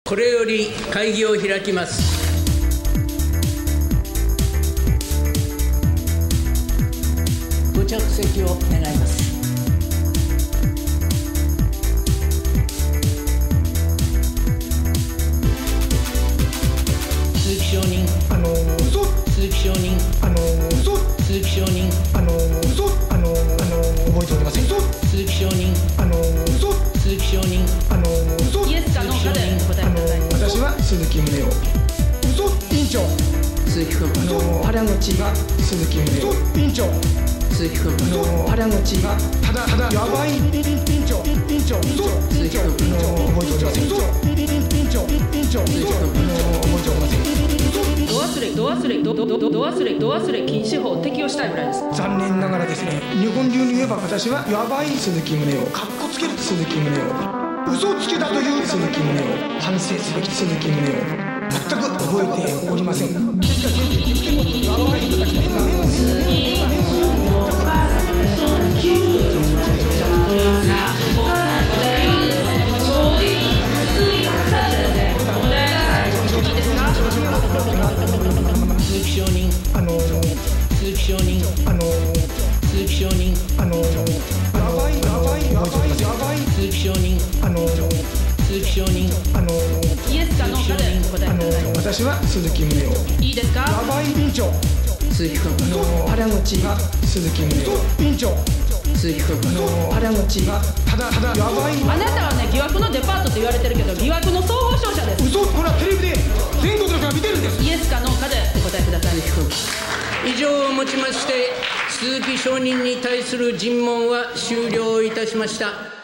これより会議を開きます。ご着席を願います。鈴木証人、鈴木証人、鈴木証人、 覚えておりません。 鈴木証人、鈴木証人、 イエスかノーかでお答えください。 私は鈴木宗男。委員長。 鈴木君、 原口が鈴木宗男。委員長。 鈴木君、 原口がただやばい。委員長。鈴木君、覚えておりません。委員長。覚えておりません。 ド忘れ禁止法を適用したいぐらいです。 残念ながらですね、日本流に言えば私はやばい鈴木宗男、かっこつける鈴木宗男、嘘をつけたという鈴木宗男、反省すべき鈴木宗男、全く覚えておりません。 鈴木証人、鈴木証人、鈴木証人、 やばい鈴木証人、鈴木証人、 イエスかノーかでお答えください。 私は鈴木宗男。 いいですか。 やばい。委員長。 鈴木君、 原口が鈴木宗男。委員長。 鈴木君、 原口がただやばい。 あなたはね、疑惑のデパートって言われてるけど、疑惑の総合商社です。 嘘、これはテレビで全国の人が見てるんです。 イエスかノーかでお答えください。 以上をもちまして鈴木証人に対する尋問は終了いたしました。